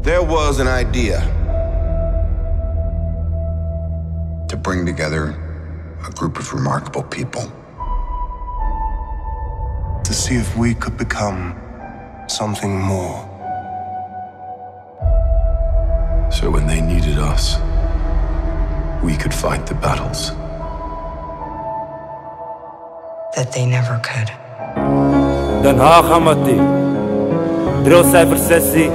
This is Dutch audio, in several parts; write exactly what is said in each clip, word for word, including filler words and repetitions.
There was an idea to bring together a group of remarkable people. To see if we could become something more. So when they needed us, we could fight the battles that they never could. Den Haag Hamati, drillcijfer sessie.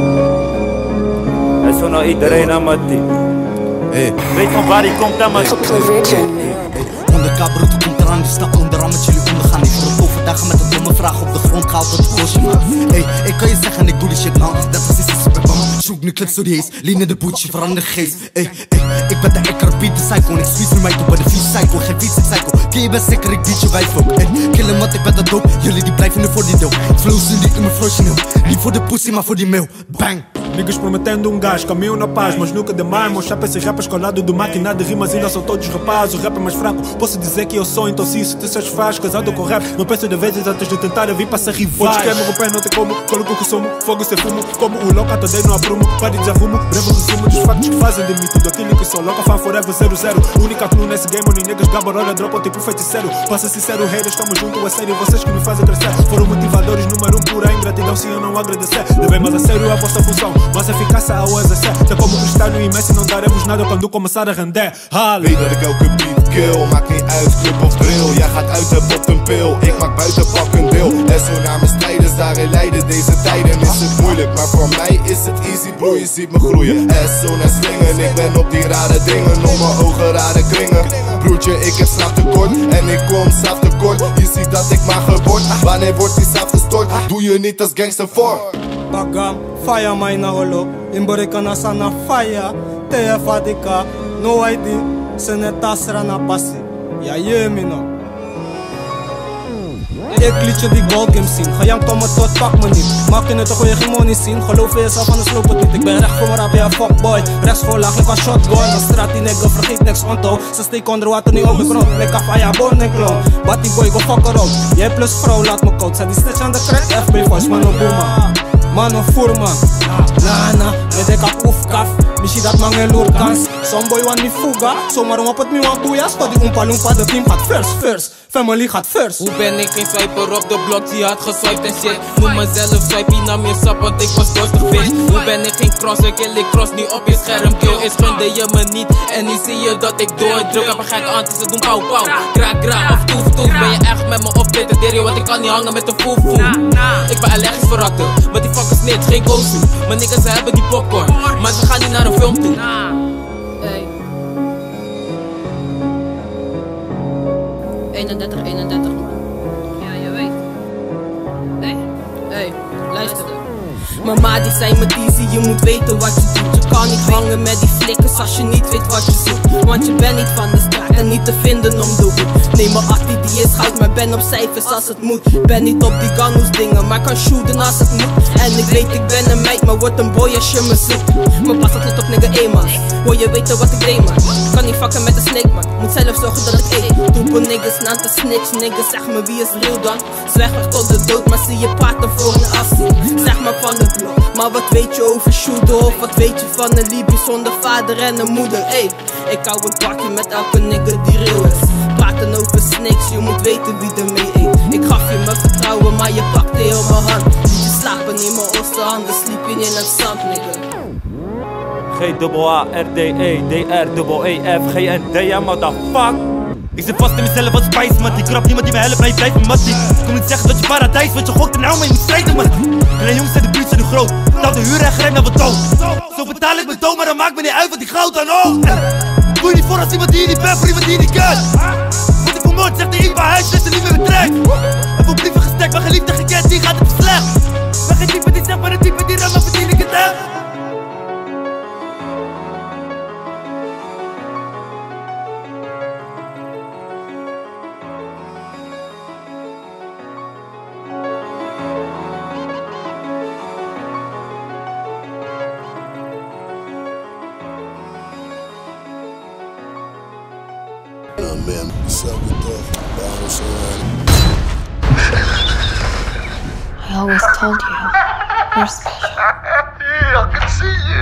En zo nou iedereen Hamati. Hey. Weet van waar die komt Hamati. honderd k bruto komt eraan, die stappen onderaan met jullie ondergaan. Ik voor het overdagen met een domme vraag op de grond gehaald tot de koosje man. Hey, ik kan je zeggen ik doe die shit man. Dat was iets super bam. Zoek nu clips door die hees, lean in de bootje, verander geest. Hey, hey, ik ben de ekker beat de psycho. En ik squeeze mijn mic op bij de vies psycho. Geen vies psycho, ken je best zeker, ik beat je wijf ook. Hey, killen wat ik ben dat dope, jullie die blijven nu voor die deel. Flows in die in mijn flowsje. Niet voor de pussy maar voor die mail, bang. Niggas prometendo um gás, caminho na paz, mas nunca demais. Meus chapas e rappers colados do máquina de rimas ainda são todos rapazes. O rap é mais fraco, posso dizer que eu sou, então se isso te satisfaz. Casado com rap, não penso de vezes antes de tentar vir para ser rivais. Podes queimar o pé, não tem como, coloco que somo, fogo sem fumo. Como o louca, todei no aprumo, pare de desarrumo. Breve resumo dos factos que fazem de mim tudo aquilo que sou. Louca, fan forever, zero zero. Única clue nesse game, onde niggas gabarola, dropam tipo feiticeiro. Passa sincero, haters, estamos juntos a sério. Vocês que me fazem crescer, foram motivadores número um, pura ingratidão se eu não agradecer. Levei mais a sério a vossa função, mas eficácia ao exercer. Tá como Cristiano e Messi, não daremos nada quando começar a render. Halle. Weet dat ik elke beat kill, maakt niet uit, club of drill. Jij gaat uit de bottenpil, ik maak buiten pak een deel. En zo naar mijn strijders daarin leiden. Deze tijden is het moeilijk, maar voor mij is het easy bro. Je ziet me groeien, S-zo naar slingen. Ik ben op die rare dingen, om mijn ogen rare kringen. Broertje, ik heb slaaptekort en ik kom slaaptekort. Je ziet dat ik maar geword, wanneer wordt die saaf gestort? Doe je niet als gangster voor. Bagam, fire mine holo. Imborika na sana fire. Te fadika, no I D. Senetasra na passi. Ja je mino. Ik liet je die goalgame zien, gejankt om het tot pak me niet. Maak je het toch goeie money zien, geloof in jezelf anders loopt het niet. Ik ben recht voor mijn rap, ja fuckboy, rechts voor laag, ik was shotboy. Een straat die nigga, vergeet niks onthoud. Ze steken onder water, niet op de grond. Ik af aan ja bon en klon, Batty boy, go fuck around. Jij plus vrouw, laat me koud, zet die snitch aan de crack. F B voice, man op boema, man op voerman. Nana, met ik af oefkaf, misschien dat man een loerkans. Some boy want me fuga, zomaar om op het nieuw aan boeien. Tot die oompa loompa, de team gaat first, first. Family gaat first. Hoe ben ik geen swiper op de blok, die had geswiped en shit. Noem mezelf swipey, nam je sap, want ik was dorstig vis. Hoe ben ik geen crosser, kill ik cross niet op je scherm. Kill is gunde je me niet, en nu zie je dat ik doordruk. Heb een gekke hand, ze doen pauw pauw. Kraak kraak of toef toef, ben je echt met me op dit derio, want ik kan niet hangen met een foef foef. Ik ben allergisch voor ratten, maar die fuckers snitch, geen gozo. Mijn niggas ze hebben die popcorn, maar ze gaan niet naar een film toe. Hey. eenendertig, eenendertig man. Ja, je weet. Hey, hey, luister. Mama die zei me Dizzy, je moet weten wat je doet. Je kan niet hangen met die flikkers als je niet weet wat je zoekt. Want je bent niet van de straat en niet te vinden om de hoek. Nee, mijn actie die is goud, maar ben op cijfers als het moet. Ben niet op die gannoes dingen, maar kan shooten als het moet. En ik weet ik ben een meid, maar word een boy als je me zoekt. Mijn pas had op nigga eenmaal, wil je weten wat ik deed man. Kan niet fucken met een snake man, moet zelf zorgen dat ik eet. Doepen niggas na te snitch, niggas zeg me wie is real dan. Zwijg weg tot de dood, maar zie je praten voor een afzien. Zeg maar van de blok, maar wat weet je over shooter? Of wat weet je van een Libië zonder vader en een moeder? Ey, ik hou een pakje met elke nigga die real is. Praten over snakes, je moet weten wie er mee eet. Ik gaf je mijn vertrouwen, maar je pakte heel mijn hand. Je slapen in mijn osterhanden, sliep in in het zand, nigga. G-A-A-R-D-E, D-R-E-E-F, G-N-D, ja motherfuck. Ik zit vast in mezelf wat spice, man. Die krap niemand die me helpt, maar je blijft een mattie. Ik kom niet zeggen dat je paradijs, want je gokt er nou mee, je moet strijden, man. Kleine jongens zijn de buurt zijn nu groot. Betaal de huur en grijp naar wat dood. Zo betaal ik mijn dood, maar dan maakt me niet uit wat die goud dan ook. Doe je niet voor als iemand die je niet bent, voor iemand die je niet kent. Want ik kom nooit, zegt de ik bij huis, dat ze niet meer betrek. Heb op brieven gestekt, maar geliefde gekend, die gaat het slecht. Ben geen type die zegt, maar een type die ramt, maar verdien ik het echt. I always told you, you're special. I can see you.